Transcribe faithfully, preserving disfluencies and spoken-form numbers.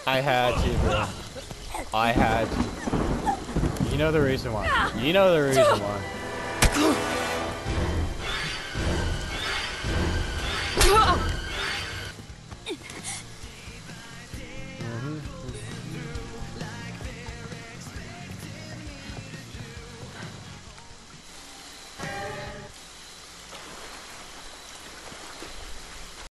I had to, bro. I had to. You know the reason why. You know the reason why.